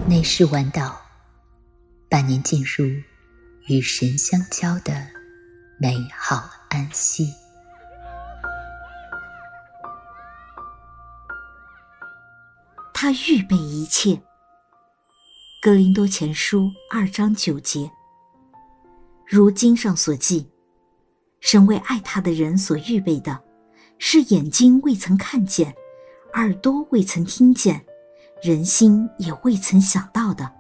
内视晚岛，伴您进入与神相交的美好安息。 他预备一切。哥林多前书2章9节。如经上所记，神为爱他的人所预备的，是眼睛未曾看见，耳朵未曾听见，人心也未曾想到的。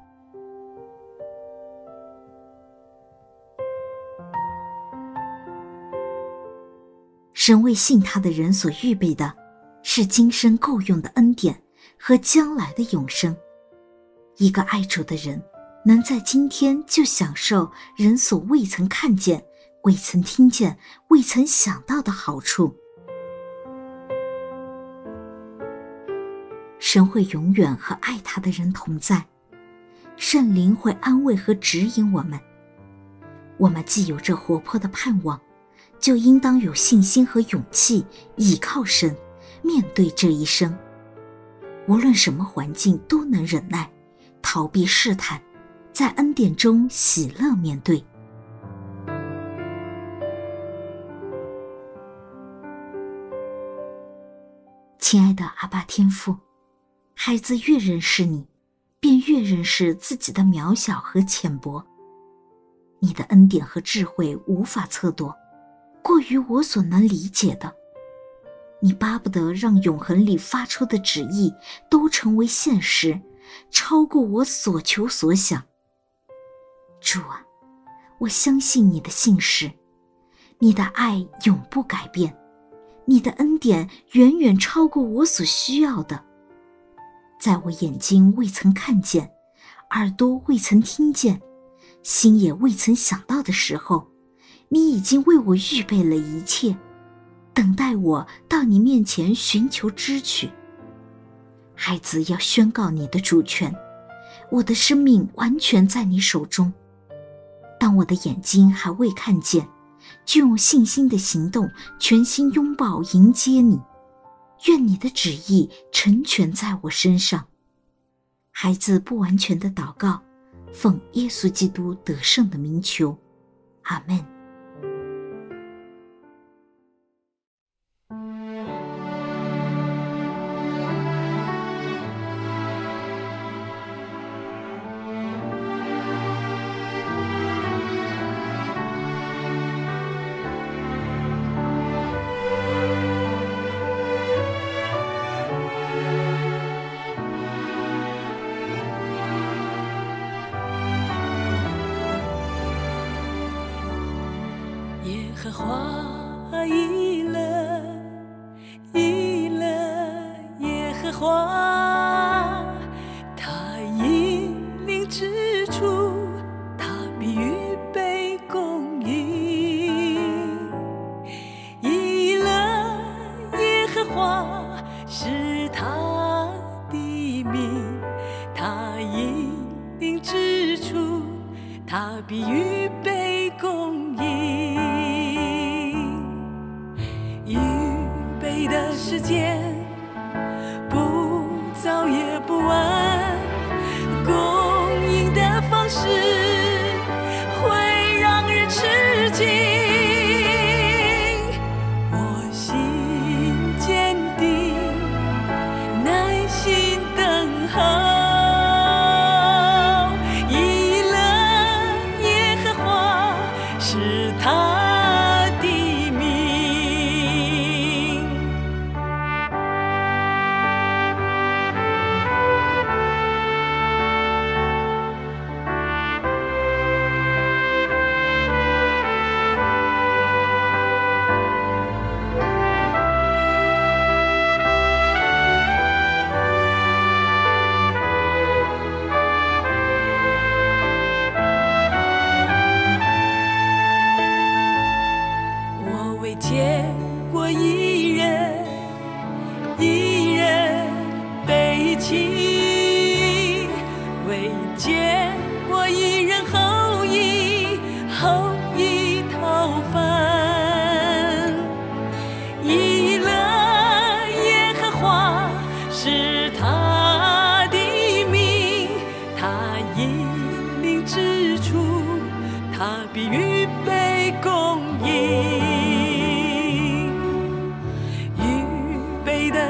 神为信他的人所预备的，是今生够用的恩典和将来的永生。一个爱主的人，能在今天就享受人所未曾看见、未曾听见、未曾想到的好处。神会永远和爱他的人同在，圣灵会安慰和指引我们。我们既有这活泼的盼望，就应当有信心和勇气，倚靠神，面对这一生。无论什么环境都能忍耐，逃避试探，在恩典中喜乐面对。亲爱的阿爸天父，孩子越认识你，便越认识自己的渺小和浅薄。你的恩典和智慧无法测度，过于我所能理解的。你巴不得让永恒里发出的旨意都成为现实，超过我所求所想。主啊，我相信你的信实，你的爱永不改变，你的恩典远远超过我所需要的。在我眼睛未曾看见，耳朵未曾听见，心也未曾想到的时候，你已经为我预备了一切，等待我到你面前寻求支取。孩子要宣告你的主权，我的生命完全在你手中。当我的眼睛还未看见，就用信心的行动，全心拥抱迎接你。愿你的旨意成全在我身上。孩子不完全的祷告，奉耶稣基督得胜的名求，阿们。 耶和华以勒，以勒耶和华，他引领之处，他必预备供应。以勒耶和华是他的名，他引领之处，他必预备供应。预备的时间不早也不晚，供应的方式会让人吃惊。我心坚定，耐心等候。以勒耶和华是他见过一人，一人背弃，未见过一人后裔，后裔讨饭。以勒耶和华是他的名，他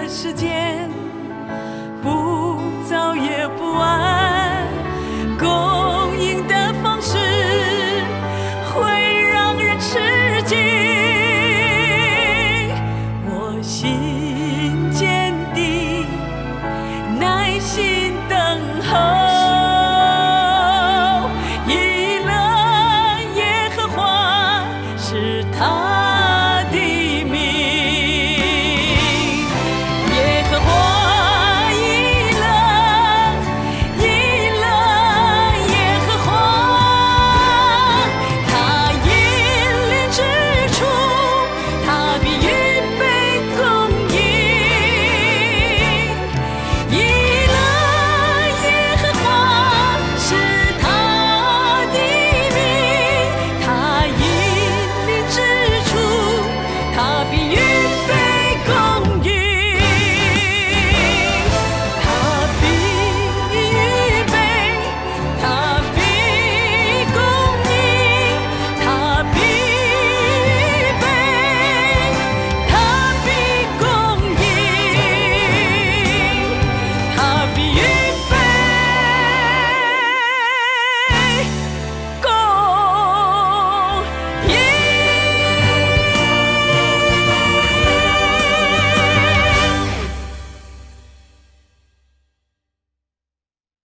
时间，不早也不晚，供应的方式会让人吃惊。我心